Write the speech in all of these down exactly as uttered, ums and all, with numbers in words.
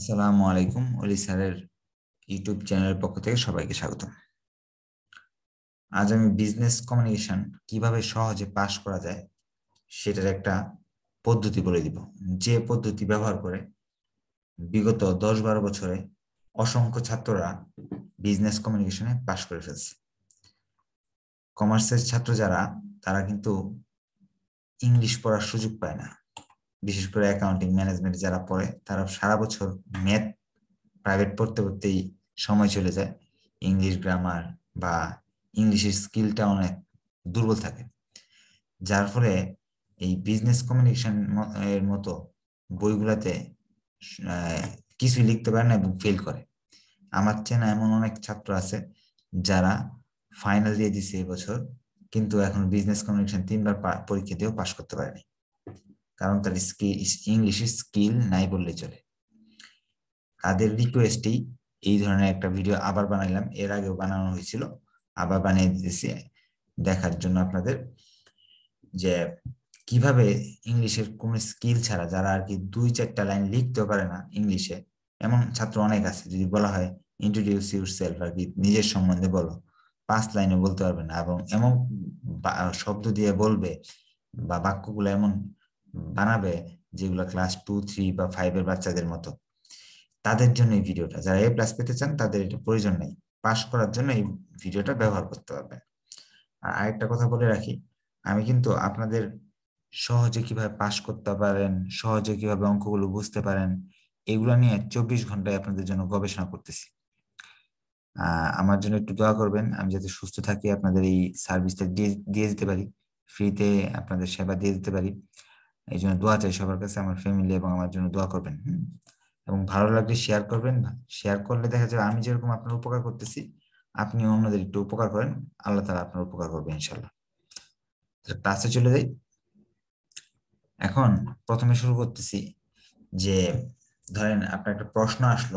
আসসালামু আলাইকুম। অলি স্যারের ইউটিউব চ্যানেলের পক্ষ থেকে সবাইকে স্বাগত। আজ আমি বিজনেস কমিউনিকেশন কিভাবে সহজে পাশ করা যায় সেটার একটা পদ্ধতি বলে দিব, যে পদ্ধতি ব্যবহার করে বিগত দশ বারো বছরে অসংখ্য ছাত্ররা বিজনেস কমিউনিকেশনে পাশ করে ফেলছে। কমার্সের ছাত্র যারা, তারা কিন্তু ইংলিশ পড়ার সুযোগ পায় না। বিশেষ করে অ্যাকাউন্টিং ম্যানেজমেন্ট যারা পড়ে, তারা সারা বছর ম্যাথ প্রাইভেট পড়তে পড়তেই সময় চলে যায়। ইংলিশ গ্রামার বা ইংলিশের স্কিলটা অনেক দুর্বল থাকে, যার ফলে এই বিজনেস কমিউনিকেশন এর মতো বইগুলাতে আহ, কিছুই লিখতে পারে না এবং ফেল করে। আমার চেনা এমন অনেক ছাত্র আছে যারা ফাইনাল দিয়ে দিছে এবছর, কিন্তু এখন বিজনেস কমিউনিকেশন তিনবার পা- পরীক্ষা দিয়েও পাশ করতে পারেনি, কারণ তার স্কিল ইংলিশের স্কিল নাই বললে চলে। তাদের রিকোয়েস্টেই এই ধরনের একটা ভিডিও আবার বানাইলাম। এর আগেও বানানো হয়েছিল, আবার বানিয়ে দিতেছি দেখার জন্য আপনাদের, যে কিভাবে ইংলিশের কোন স্কিল ছাড়া, যারা আর কি দুই চারটা লাইন লিখতেও পারে না ইংলিশে, এমন ছাত্র অনেক আছে। যদি বলা হয় ইন্ট্রোডিউস ইউর সেলফ, আর কি নিজের সম্বন্ধে বলো, পাঁচ লাইনে বলতে পারবে না, এবং এমন বা- শব্দ দিয়ে বলবে বা বাক্যগুলো এমন বানাবে যেগুলো ক্লাস টু থ্রি বা ফাইভের বাচ্চাদের মতো। তাদের জন্য এই ভিডিওটা, যারা এ প্লাস পেতে চান তাদের এটা প্রয়োজন নেই, পাশ করার জন্য এই ভিডিওটা ব্যবহার করতে পারবেন। আর আরেকটা কথা বলে রাখি, আমি কিন্তু আপনাদের সহজে কিভাবে পাশ করতে পারেন, সহজে কিভাবে অঙ্কগুলো বুঝতে পারেন, এগুলো নিয়ে চব্বিশ ঘন্টায় আপনাদের জন্য গবেষণা করতেছি। আহ আমার জন্য একটু দোয়া করবেন, আমি যাতে সুস্থ থাকি, আপনাদের এই সার্ভিসটা দিয়ে দিয়ে দিতে পারি, ফ্রিতে আপনাদের সেবা দিয়ে দিতে পারি। এই জন্য দোয়া চাই সবার কাছে, আমার ফ্যামিলি এবং আমার জন্য দোয়া করবেন। হুম। এবং ভালো লাগলে শেয়ার করবেন। শেয়ার করলে দেখা যাবে আমি যেরকম আপনার উপকার করতেছি, আপনি অন্যদের একটু উপকার করেন, আল্লাহ তাআলা আপনার উপকার করবে ইনশাল্লাহ। ক্লাসে চলে যাই। এখন প্রথমে শুরু করতেছি যে, ধরেন আপনার একটা প্রশ্ন আসলো,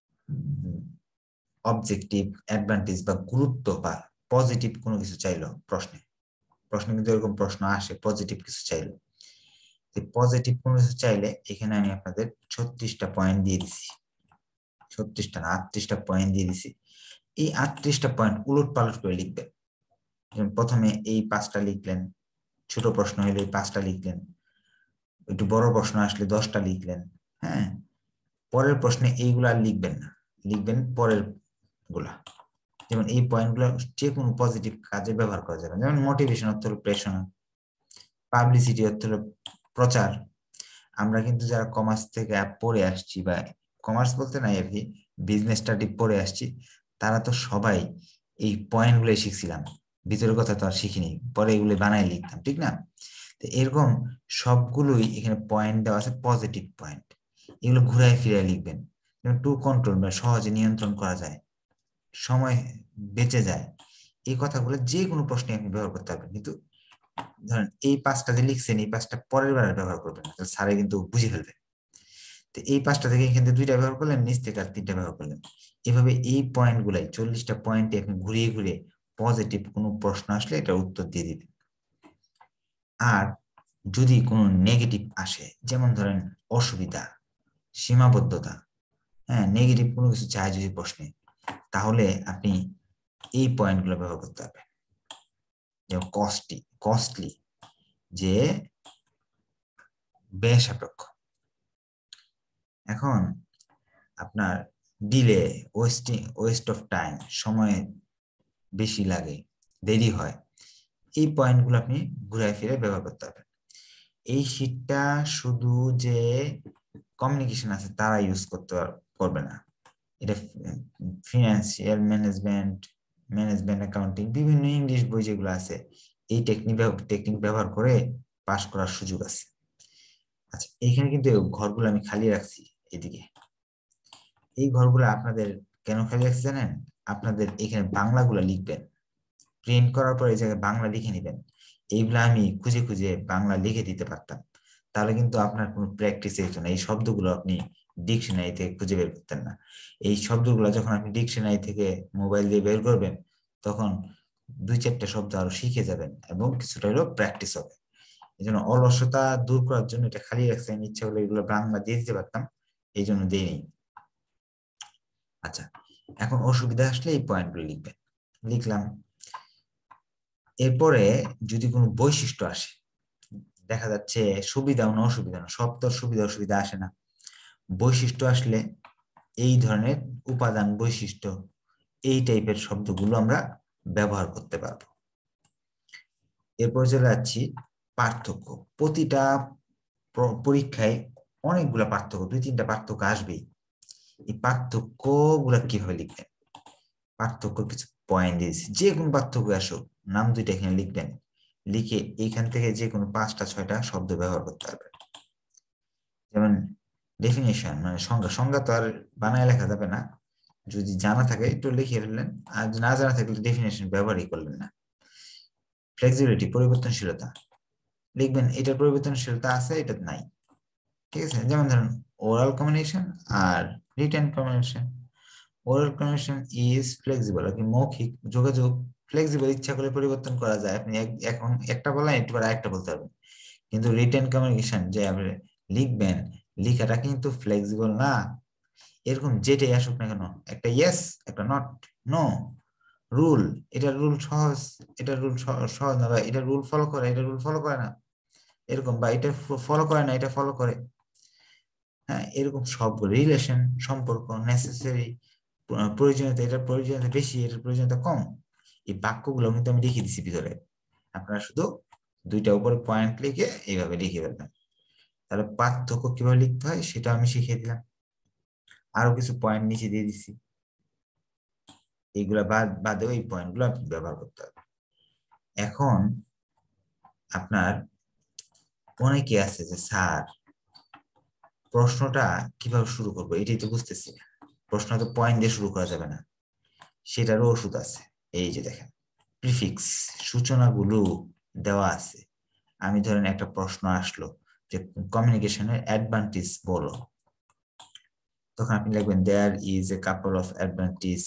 অবজেক্টিভ, অ্যাডভান্টেজ বা গুরুত্ব বা পজিটিভ কোনো কিছু চাইলো প্রশ্নে। প্রশ্নে কিন্তু এরকম প্রশ্ন আসে, পজিটিভ কিছু চাইলো। পজিটিভ কোনো কিছু চাইলে এখানে আমি আপনাদের ছত্রিশটা পয়েন্ট দিয়ে দিছি, ছত্রিশটা না আটত্রিশটা পয়েন্ট দিয়ে দিছি। এই আটত্রিশটা পয়েন্ট উলট পালট করে লিখবেন। যেমন প্রথমে এই পাঁচটা লিখলেন, ছোট প্রশ্ন হলে এই পাঁচটা লিখলেন, একটু বড় প্রশ্ন আসলে দশটা লিখলেন। হ্যাঁ, পরের প্রশ্নে এইগুলা আর লিখবেন না, লিখবেন পরের গুলা। যেমন এই পয়েন্টগুলো যে কোনো পজিটিভ কাজে ব্যবহার করা যাবে, যেমন মোটিভেশন অর্থ হলো প্রেরণা, পাবলিসিটি অর্থ হলো প্রচার। আমরা কিন্তু যারা কমার্স থেকে পড়ে আসছি, বা কমার্স বলতে নাই আর কি, বিজনেস স্টাডি পড়ে আসছি, তারা তো সবাই এই পয়েন্ট গুলোই শিখছিলাম, ভিতরের কথা তো আর শিখিনি, পরে এগুলো বানাই লিখতাম, ঠিক না? তো এরকম সবগুলোই এখানে পয়েন্ট দেওয়া আছে, পজিটিভ পয়েন্ট। এগুলো ঘুরায় ফিরায় লিখবেন। যেমন টু কন্ট্রোল, বা সহজে নিয়ন্ত্রণ করা যায়, সময় বেঁচে যায়, এই কথাগুলো যে কোনো প্রশ্নে আপনি ব্যবহার করতে পারবেন। কিন্তু ধরেন এই পাঁচটা যে লিখছেন, এই পাঁচটা পরের বার ব্যবহার করবেন না, তাহলে স্যারে কিন্তু বুঝে ফেলবে। তো এই পাঁচটা থেকে এখান থেকে দুইটা ব্যবহার করলেন, নিচ থেকে আর তিনটা ব্যবহার করলেন। এভাবে এই পয়েন্ট গুলাই, চল্লিশটা পয়েন্টে আপনি ঘুরিয়ে ঘুরিয়ে পজিটিভ কোনো প্রশ্ন আসলে এটা উত্তর দিয়ে দিবেন। আর যদি কোনো নেগেটিভ আসে, যেমন ধরেন অসুবিধা, সীমাবদ্ধতা, হ্যাঁ, নেগেটিভ কোনো কিছু চায় যদি প্রশ্নে, তাহলে আপনি এই পয়েন্টগুলো ব্যবহার করতে হবে। যেমন কস্টলি, কস্টলি যে ব্যয় সাপেক্ষ। এখন আপনার delay, wasting, waste of time, সময় বেশি লাগে, দেরি হয়, এই পয়েন্টগুলো আপনি ঘুরায় ফিরে ব্যবহার করতে হবে। এই শীটটা শুধু যে কমিউনিকেশন আছে তারা ইউজ করতে করবে না, এটা ফিনান্সিয়াল ম্যানেজমেন্ট, ম্যানেজমেন্ট অ্যাকাউন্টিং, বিভিন্ন ইংলিশ বই যেগুলো আছে, এই টেকনিক টেকনিক ব্যবহার করে পাশ করার সুযোগ আছে। আচ্ছা, এইখানে কিন্তু ঘরগুলো আমি খালি রাখছি এদিকে। এই ঘরগুলো আপনাদের কেন খালি রাখছি জানেন? আপনাদের এখানে বাংলাগুলো লিখবেন, প্রিন্ট করার পর এই জায়গায় বাংলা লিখে নেবেন। এইগুলো আমি খুঁজে খুঁজে বাংলা লিখে দিতে পারতাম, তাহলে কিন্তু আপনার কোনো প্র্যাকটিস হতো না। এই শব্দগুলো আপনি ডিকশনারি থেকে খুঁজে বের করতেন না। এই শব্দগুলো যখন আপনি ডিকশনারি থেকে মোবাইল দিয়ে বের করবেন, তখন দুই চারটা শব্দ আরো শিখে যাবেন এবং কিছুটা হলেও প্র্যাকটিস হবে। এই জন্য অলসতা দূর করার জন্য এটা খালি রাখছি। আমি ইচ্ছা হলে এগুলো বাংলা দিয়ে দিতে পারতাম, এই জন্য দিইনি। আচ্ছা, এখন অসুবিধা আসলে এই পয়েন্টগুলো লিখবেন। লিখলাম। এরপরে যদি কোনো বৈশিষ্ট্য আসে, দেখা যাচ্ছে সুবিধা না অসুবিধা না, সব তো সুবিধা অসুবিধা আসে না, বৈশিষ্ট্য আসলে এই ধরনের উপাদান বৈশিষ্ট্য এই টাইপের শব্দগুলো আমরা ব্যবহার করতে পারবো। এরপর চলে যাচ্ছি পার্থক্য। প্রতিটা পরীক্ষায় অনেকগুলো পার্থক্য, দুই তিনটা পার্থক্য আসবেই। এই পার্থক্য গুলা কিভাবে লিখবেন? পার্থক্য কিছু পয়েন্ট দিয়েছি, যে কোনো পার্থক্য আসুক নাম দুইটা এখানে লিখবেন। লিখে এইখান থেকে যে কোনো পাঁচটা ছয়টা শব্দ ব্যবহার করতে পারবেন। যেমন ডেফিনেশন মানে সংজ্ঞা, সংজ্ঞা তো আর বানায় লেখা যাবে না, যদি জানা থাকে একটু লিখে ফেললেন, আর না জানা থাকলে ডেফিনেশন ব্যবহারই করলেন না। ফ্লেক্সিবিলিটি পরিবর্তনশীলতা লিখবেন, এটার পরিবর্তনশীলতা আছে, এটা নাই। ঠিক আছে, যেমন ধরুন ওরাল কমিউনিকেশন আর written communication. Oral communication is flexible, আর কি মৌখিক যোগাযোগ ফ্লেক্সিবল, ইচ্ছা করলে পরিবর্তন করা যায়। আপনি এখন একটা বললেন একটু পরে আরেকটা বলতে পারবেন। কিন্তু রিটেন কমিউনিকেশন যে আপনি লিখবেন, লিখাটা কিন্তু ফ্লেক্সিবল না। এরকম যেটাই আসুক না কেন, একটা ইয়েস একটা নট, নো, রুল, এটা রুল সহজ, এটা রুল সহজ না, বা এটা রুল ফলো করে, এটা রুল ফলো করে না, এরকম, বা এটা ফলো করে না এটা ফলো করে। হ্যাঁ, এরকম সবগুলো রিলেশন, সম্পর্ক, নেসেসারি, প্রয়োজনীয়তা, এটার প্রয়োজনীয়তা বেশি, এটার প্রয়োজনীয়তা কম, এই বাক্যগুলো কিন্তু আমি লিখে দিচ্ছি ভিতরে। আপনারা শুধু দুইটা উপরে পয়েন্ট লিখে এইভাবে লিখে ফেলবেন। তাহলে পার্থক্য কিভাবে লিখতে হয় সেটা আমি শিখিয়ে দিলাম, আরো কিছু পয়েন্ট নিচে দিয়ে দিচ্ছি। এইগুলা বাদ বাদেও এই পয়েন্টগুলো আপনি ব্যবহার করতে হবে। এখন আপনার অনেকে আছে যে স্যার প্রশ্নটা কিভাবে শুরু করবো এটাই তো বুঝতেছি না, প্রশ্ন তো পয়েন্ট দিয়ে শুরু করা যাবে না, সেটারও ওষুধ আছে। এই যে দেখেন প্রিফিক্স, সূচনাগুলো দেওয়া আছে। আমি ধরেন একটা প্রশ্ন আসলো যে কমিউনিকেশনের অ্যাডভান্টেজ বলো, তখন আপনি লিখবেন there is a couple of advantage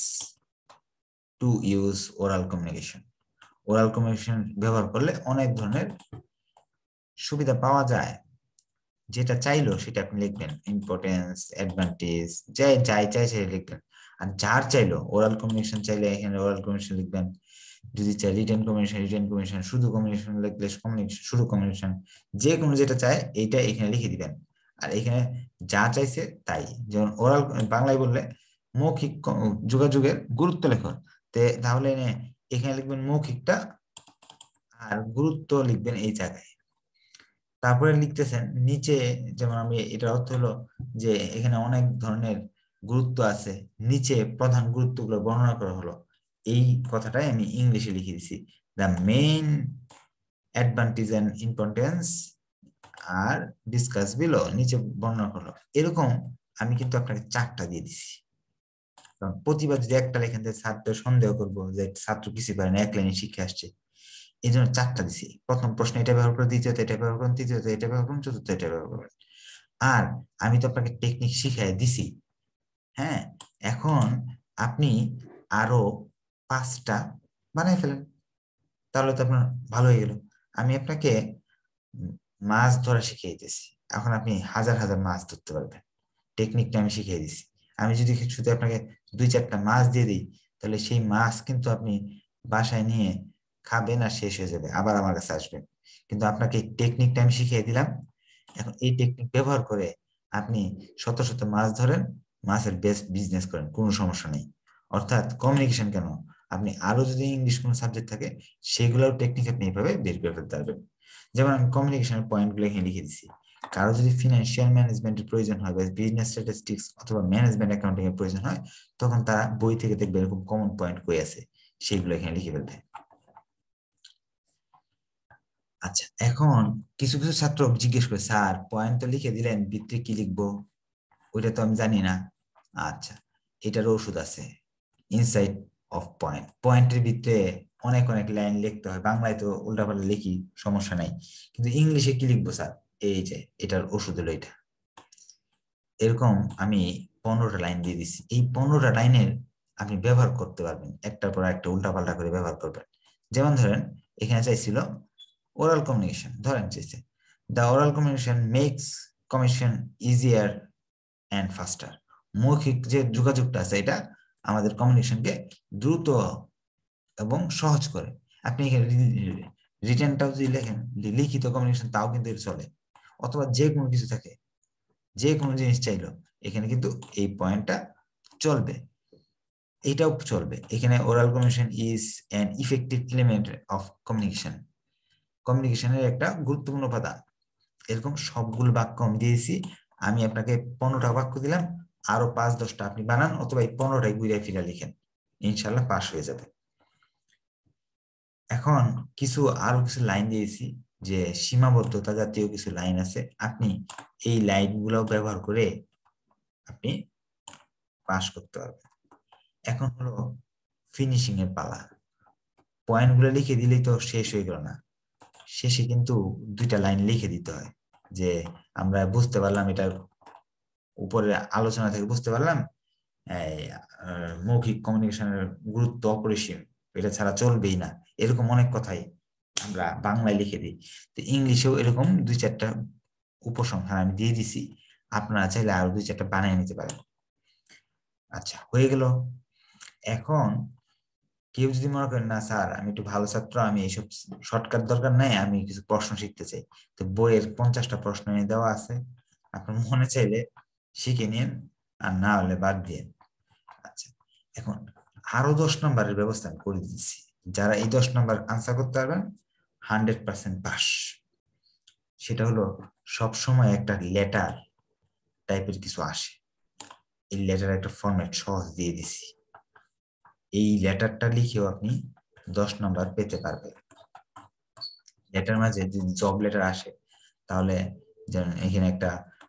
to use oral communication. Oral communication ব্যবহার করলে অনেক ধরনের সুবিধা পাওয়া যায়। যেটা চাইলো সেটা আপনি লিখবেন, ইম্পর্টেন্স, অ্যাডভান্টেজ, যাই যাই চাই সেটা লিখবেন। আর যার চাইলো ওরাল কমিউনিকেশন চাইলে এখানে ওরাল কমিউনিকেশন লিখবেন, যদি চাই রিটেন কমিউনিকেশন রিটেন কমিউনিকেশন, শুধু কমিউনিকেশন লিখলে কমিউনিকেশন, শুধু কমিউনিকেশন, যে কোনো যেটা চায় এইটা এখানে লিখে দিবেন। আর এখানে যা চাইছে তাই, যেমন ওরাল বাংলায় বললে মৌখিক যোগাযোগের গুরুত্ব লেখো, তাহলে এখানে লিখবেন মৌখিকটা, আর গুরুত্ব লিখবেন এই জায়গায়। তারপরে লিখতেছেন নিচে, যেমন আমি এটার অর্থ হলো যে এখানে অনেক ধরনের গুরুত্ব আছে, নিচে প্রধান গুরুত্বগুলো বর্ণনা করা হলো, এই কথাটাই আমি ইংলিশে লিখে দিছি, the main advantage and importance are discuss below, নিচে বর্ণনা করলো। এরকম আমি কিন্তু আপনাকে চারটা দিয়ে দিছি, কারণ প্রতিবার যদি একটা লেখেন ছাত্র সন্দেহ করবো যে ছাত্র কিছু পারে না, এক লাইনে শিখে আসছে, এই জন্য চারটা দিছি। প্রথম প্রশ্ন এটা ব্যবহার করে, দ্বিতীয়ত এটা ব্যবহার করুন, তৃতীয়ত এটা ব্যবহার করুন, চতুর্থ এটা ব্যবহার করুন। আর আমি তো আপনাকে টেকনিক শিখাই দিছি। হ্যাঁ, এখন আপনি আরো পাঁচটা বানাই ফেলেন, তাহলে তো আপনার ভালো হয়ে গেল। আমি আপনাকে মাছ ধরা শিখিয়ে দিতেছি, এখন আপনি হাজার হাজার মাছ ধরতে পারবেন, টেকনিকটা আমি শিখিয়ে দিছি। আমি যদি শুধু আপনাকে দুই চারটা মাছ দিয়ে দিই, তাহলে সেই মাছ কিন্তু আপনি বাসায় নিয়ে খাবেন আর শেষ হয়ে যাবে, আবার আমার কাছে আসবেন। কিন্তু আপনাকে টেকনিকটা আমি শিখিয়ে দিলাম, এখন এই টেকনিক ব্যবহার করে আপনি শত শত মাছ ধরেন, মাছের বেস্ট বিজনেস করেন, কোনো সমস্যা নেই। অর্থাৎ কমিউনিকেশন কেন, আপনি আরো যদি ইংলিশ কোনো সাবজেক্ট থাকে সেগুলোর টেকনিক আপনি এইভাবে বের করে ফেলতে পারবেন। যেমন আমি কমিউনিকেশনের পয়েন্টগুলো এখানে লিখে দিচ্ছি। কারো যদি ফিনান্সিয়াল ম্যানেজমেন্টের প্রয়োজন হয় বা বিজনেস স্ট্যাটিস্টিক্স অথবা ম্যানেজমেন্ট অ্যাকাউন্টিং এর প্রয়োজন হয়, তখন তারা বই থেকে দেখবে এরকম কমন পয়েন্ট কই আছে, সেগুলো এখানে লিখে ফেলবে। আচ্ছা, এখন কিছু কিছু ছাত্র জিজ্ঞেস করে স্যার পয়েন্ট তো লিখে দিলেন, ভিতরে কি লিখবো ওইটা তো আমি জানি না। আচ্ছা, এটার ওষুধ আছে, ইনসাইড অফ পয়েন্ট। পয়েন্টের ভিতরে অনেক অনেক লাইন লিখতে হয়, বাংলায় তো উল্টাপাল্টা লিখি, সমস্যা নাই, কিন্তু ইংলিশে কি লিখবো স্যার, এই যে এটার ওষুধ হলো এটা। এরকম আমি পনেরোটা লাইন দিয়ে দিচ্ছি, এই পনেরোটা লাইনের আপনি ব্যবহার করতে পারবেন, একটার পর একটা উল্টাপাল্টা করে ব্যবহার করবেন। যেমন ধরেন এখানে চাইছিল ওরাল কমিউনিকেশন, ধরেন চাইছে the oral communication makes communication easier and faster. মৌখিক যে যোগাযোগটা আছে এটা আমাদের কমিউনিকেশনকে দ্রুত এবং সহজ করে। আপনি এখানে রিটেনটাও যদি লেখেন, লিখিত কমিউনিকেশন, তাও কিন্তু চলে, অথবা যে কোনো কিছু থাকে, যে কোনো জিনিস চাইলো এখানে কিন্তু এই পয়েন্টটা চলবে, এটাও চলবে। এখানে oral communication is an effective element of communication, কমিউনিকেশনের একটা গুরুত্বপূর্ণ উপাদান। এরকম সবগুলো বাক্য আমি দিয়েছি, আমি আপনাকে পনেরোটা বাক্য দিলাম, আরো পাঁচ দশটা আপনি বানান, অথবা এই পনেরোটাই ঘুরে ফিরে লিখেন, ইনশাল্লাহ পাস হয়ে যাবে। এখন কিছু আরো কিছু লাইন দিয়েছি, যে সীমাবদ্ধতা জাতীয় কিছু লাইন আছে, আপনি এই লাইন গুলো ব্যবহার করে আপনি পাস করতে পারবেন। এখন হলো ফিনিশিং এর পালা। পয়েন্ট গুলো লিখে দিলেই তো শেষ হয়ে গেল না, শেষে কিন্তু দুইটা লাইন লিখে দিতে হয়, যে আমরা বুঝতে পারলাম, এটা উপরে আলোচনা থেকে বুঝতে পারলাম মৌখিক কমিউনিকেশনের গুরুত্ব অপরিসীম, এটা ছাড়া চলবেই না, এরকম অনেক কথাই আমরা বাংলায় লিখে দিই। তো ইংলিশেও এরকম দুই চারটা উপসংহার আমি দিয়ে দিছি, আপনারা চাইলে আরো দুই চারটা বানিয়ে নিতে পারেন। আচ্ছা, হয়ে গেল। এখন কেউ যদি মনে করেন না স্যার আমি একটু ভালো ছাত্র, আমি এইসব শর্টকাট দরকার নাই, আমি কিছু প্রশ্ন শিখতে চাই, তো বইয়ের পঞ্চাশটা প্রশ্ন এনে দেওয়া আছে, আপনার মনে চাইলে শিখে নিন, আর না হলে বাদ দিয়ে। আচ্ছা, এখন আরো দশ নম্বরের ব্যবস্থা আমি করে দিচ্ছি, যারা এই দশ নম্বর আনসার করতে পারবেন হান্ড্রেড পার্সেন্ট পাস। সেটা হলো সবসময় একটা লেটার টাইপের কিছু আসে, এই লেটার একটা ফরম্যাট সহজ দিয়ে দিছি, এই লেটারটা লিখেও আপনি দশ নম্বর পেতে পারবেন। লেটার মাঝে যদি জব লেটার আসে, তাহলে যেমন এখানে একটা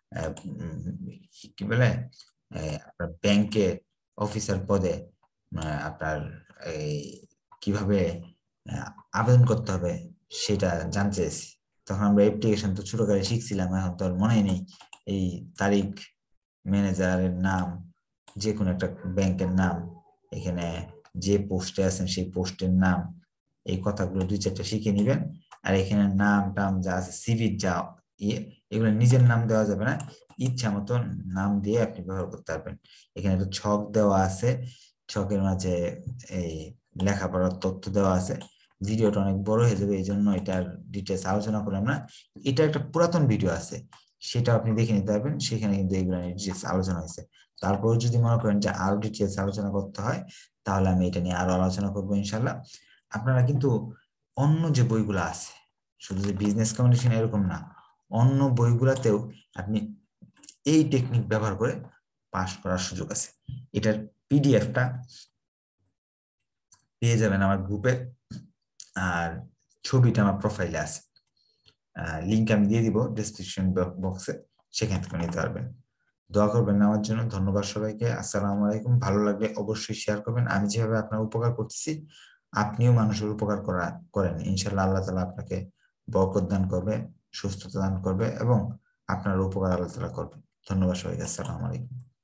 কি বলে আপনার ব্যাংকে অফিসার পদে আপনার এই কিভাবে আবেদন করতে হবে সেটা জানতে চাইছি, তখন আমরা অ্যাপ্লিকেশন তো ছোটকালে শিখছিলাম, এখন তো আর মনে নেই, এই তারিখ, ম্যানেজারের নাম, যে কোনো একটা ব্যাংকের নাম, এখানে যে পোস্টে আছেন সেই পোস্টের নাম, এই কথাগুলো দুই চারটা শিখে নিবেন। আর এখানে নাম টাম যা আছে, সিভির যা ইয়ে, এগুলো নিজের নাম দেওয়া যাবে না, ইচ্ছা মতো নাম দিয়ে আপনি ব্যবহার করতে পারবেন। এখানে একটা ছক দেওয়া আছে, ছকের মাঝে এই লেখাপড়ার তথ্য দেওয়া আছে। ভিডিওটা অনেক বড় হয়ে যাবে, এই জন্য এটার ডিটেলস আলোচনা করলাম না। এটা একটা পুরাতন ভিডিও আছে, সেটা আপনি দেখে নিতে পারবেন, সেখানে কিন্তু এগুলো ডিটেলস আলোচনা হয়েছে। তারপর যদি মনে করেন যে আরো ডিটেলস আলোচনা করতে হয়, তাহলে আমি এটা নিয়ে আরো আলোচনা করবো ইনশাল্লাহ। আপনারা কিন্তু অন্য যে বইগুলো আছে, শুধু যে বিজনেস কমিউনিকেশন এরকম না, অন্য বইগুলাতেও আপনি এই টেকনিক ব্যবহার করে পাস করার সুযোগ আছে। এটার পিডিএফটা পেয়ে যাবেন আমার গ্রুপে, আর ছবিটা আমার প্রোফাইলে আছে, লিঙ্ক আমি দিয়ে দিব ডেসক্রিপশন বক্সে, সেখান থেকে নিতে পারবেন। দোয়া করবেন আমার জন্য। ধন্যবাদ সবাইকে। আসসালামু আলাইকুম। ভালো লাগলে অবশ্যই শেয়ার করবেন। আমি যেভাবে আপনার উপকার করতেছি আপনিও মানুষের উপকার করা করেন, ইনশাল্লাহ আল্লাহ তাআলা আপনাকে বরকত দান করবে, সুস্থতা দান করবে, এবং আপনার উপকার আল্লাহ তাআলা করবে। ধন্যবাদ সবাইকে। আসসালামু আলাইকুম।